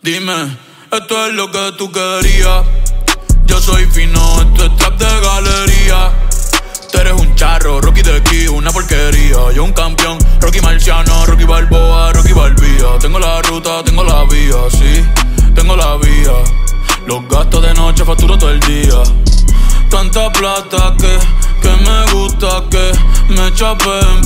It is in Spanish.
Dime, esto es lo que tú querías. Yo soy fino, esto es trap de galería. Tú eres un charro, Rocky de aquí, una porquería. Yo un campeón, Rocky Marciano, Rocky Balboa, Rocky Balbía. Tengo la ruta, tengo la vía, sí, tengo la vía. Los gastos de noche facturo todo el día. Tanta plata que me gusta que me chapen.